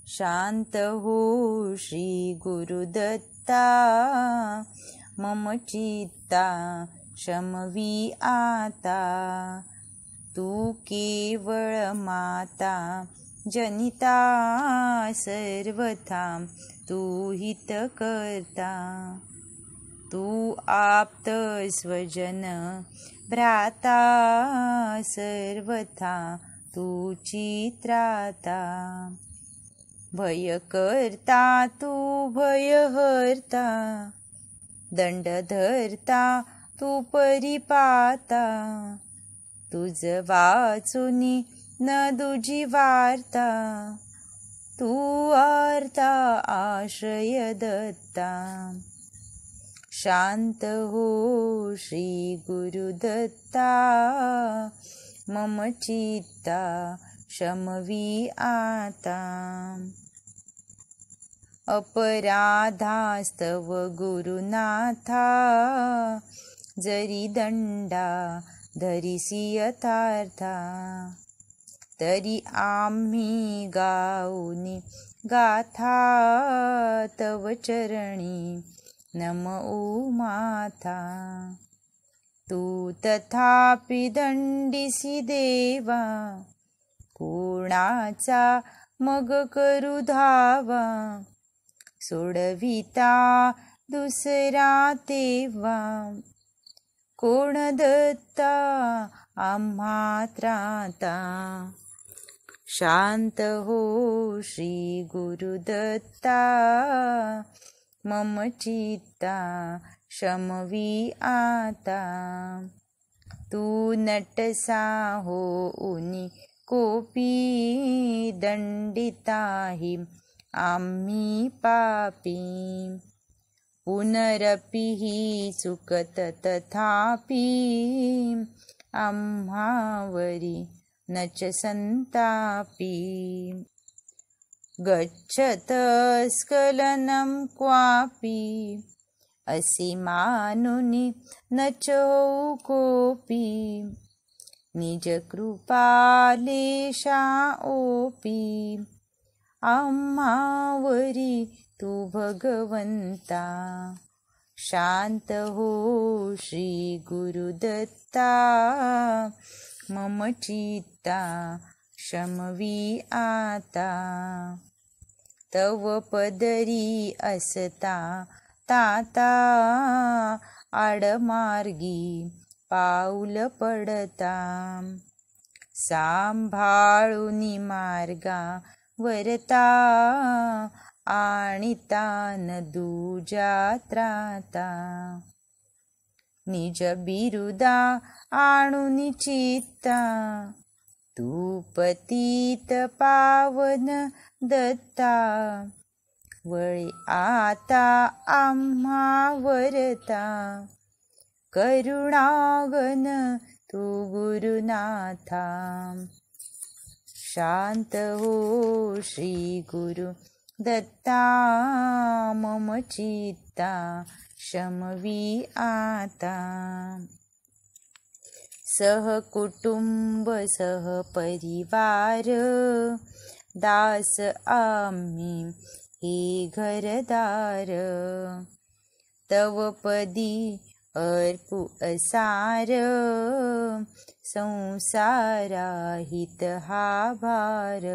शांत हो श्री गुरुदत्ता, मम चित्ता शमवी आता। तू केवळ माता जनिता सर्वथा, तू हित करता। तू आप्त स्वजन भ्राता सर्वथा, तू चित्राता। भय करता तू भयहर्ता, दंड धरता तू परिपाता। तुझ वाचुनी न दुजी वार्ता, तू आर्ता आश्रय दत्ता। शांत हो श्री गुरुदत्ता, मम चित्ता शमवी आता। अपराधास्तव गुरुनाथा, जरी दंडा धरिसी यथार्था। तरी आम्ही गाऊनी गाथा, तव चरणी नमऊ माथा। तू तथापि दंडिसी देवा, कोणाचा मग करू धावा। सोडविता दुसरा तेव्हा, कोण दत्ता आम्हा त्राता। शांत हो श्री गुरुदत्ता, मम चित्ता शमवी आता। तू नटसा होऊनी कोपी, दंडिताहि आम्ही पापी। पुनरपि हि चुकत तथापि, आम्हावरी नच संतापी। गच्छत स्खलनं क्वापि, असे मानुनी नच होऊ कोपी। निज कृपालेशा ओपी, आम्हावरी तू भगवंता। शांत हो श्री गुरुदत्ता, मम चित्ता शमवी आता। तव पदरी असता ताता, आडमार्गी पाऊल पडता। सांभाळूनी मार्गा वरता, आणिता न दुजा त्राता। निज बिरुदा आणूनी चित्ता, तू पतित पावन दत्ता। वळी आता आम्हा वरता, करुणागन तू गुरुनाथा। शांत हो श्री गुरुदत्ता, मम चित्ता शमवी आता। सहकुटुंब सहपरिवार, दास आम्ही हे घरदार। तव पदी अर्पू असार, संसाराहित हा भार।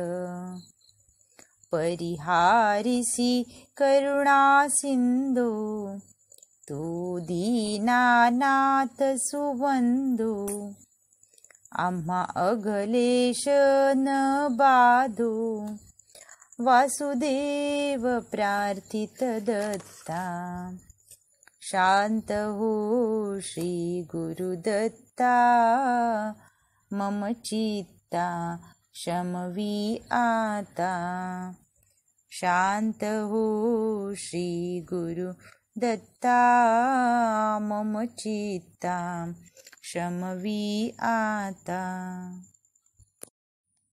परिहारिसी करुणा सिंधू, तू दीनानाथ सुबंधू। आम्हा अघलेश न बाधू, वासुदेव प्रार्थित दत्ता। शांत हो श्री गुरुदत्ता, मम चित्ता शमवी आता। शांत हो श्री गुरुदत्ता, मम चित्ता शमवी आता।